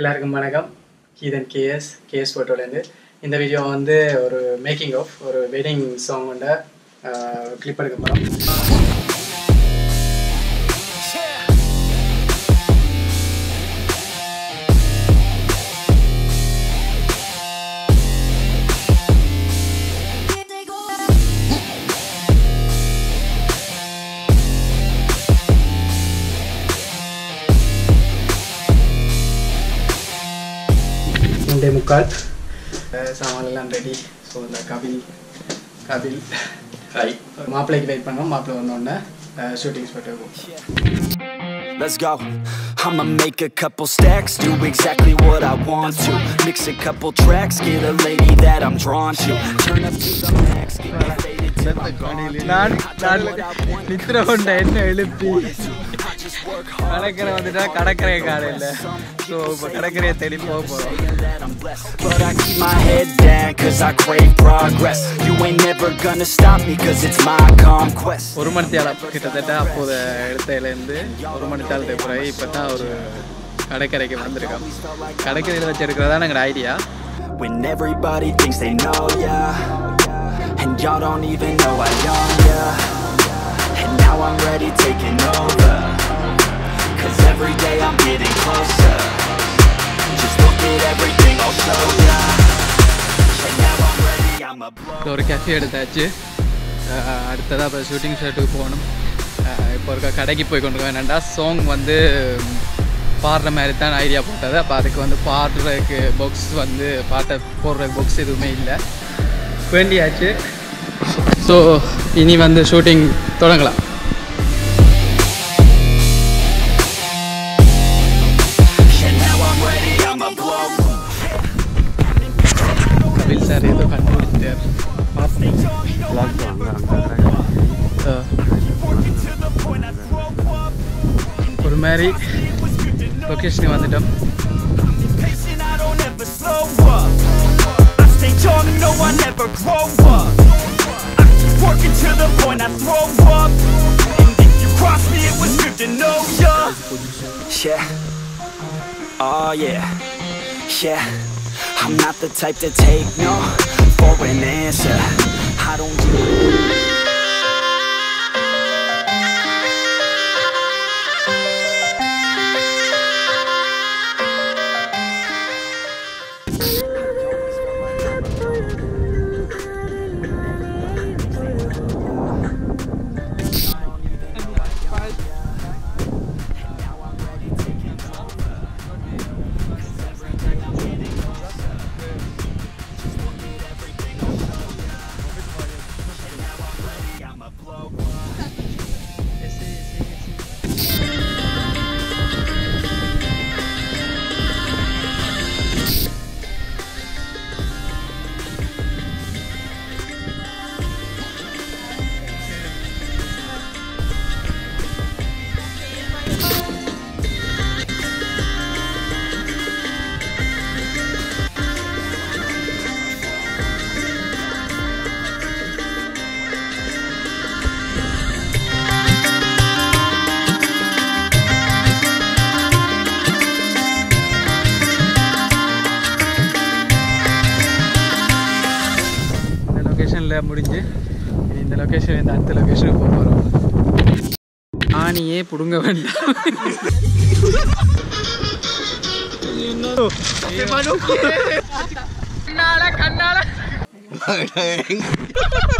எல்லாருக்கும் வணக்கம். கீதன் கேஎஸ் ஃபோட்டோலேருந்து இந்த வீடியோ வந்து ஒரு மேக்கிங் ஆஃப் ஒரு வெட்டிங் சாங்கோட கிளிப் எடுக்க போகிறோம். முக்கால் சாமானெல்லாம் ரெடி. ஸோ இந்த கபில் ஹாய் மாப்பிள்ளைக்கு வெயிட் பண்ணோம். மாப்பிள்ளை வந்தோடனே ஷூட்டிங் ஸ்பாட் இருக்கும். Let's go. I'ma make a couple stacks, do exactly what I want to. Mix a couple tracks, get a lady that I'm drawn to. Turn up to the max, get me faded till I'm gone. நித்ர கொண்ட என்ன எழுப்பி கடற்கரை வந்துட்டா கடற்கரை காலம் இல்லை. So இப்போ கடற்கரையை தேடி போக போகிறோம். But I keep my head down cause I crave progress. You ain't never gonna stop me cause it's my conquest. ஒரு மணித்தாளம் கிட்டத்தட்ட அப்போது இடத்துலேருந்து ஒரு மணித்தாளத்தை பிறகு இப்போ தான் ஒரு கடற்கரைக்கு வந்திருக்கோம். கடற்கரையில் வச்சு எடுக்கிறதா எங்களோட idea. When everybody thinks they know ya and y'all don't even know I young ya. And now I'm ready taking over cause every day I'm getting closer. Just look at everything I'll show ya. And now I'm ready, I'm a blow. ஒரு cafe எடுத்தாச்சு. அடுத்ததாக இப்போ shooting ஷாட்டுக்கு போகணும். இப்போ இருக்க கடைக்கு போய் கொண்டு வேணாண்டா சாங் வந்து பாடுற மாதிரி தான் ஐடியா போட்டது. அப்போ அதுக்கு வந்து பாடுறதுக்கு பாக்ஸ் வந்து பாட்டை போடுறதுக்கு பாக்ஸ் எதுவுமே இல்லை, வேண்டியாச்சு. ஸோ இனி வந்து ஷூட்டிங் தொடங்கலாம். கபில் சார் ஏதோ கண்டுபிடிச்சார். ஒரு மாதிரி லொக்கேஷனுக்கு வந்துட்டோம். Yeah. Oh yeah. Yeah. I'm not the type to take no for an answer. I don't முடிஞ்சு இந்த லொக்கேஷன் இந்த அடுத்த லொக்கேஷனுக்கு போக போகிறோம். ஆணியே பிடுங்க வேண்டாம். கண்ணால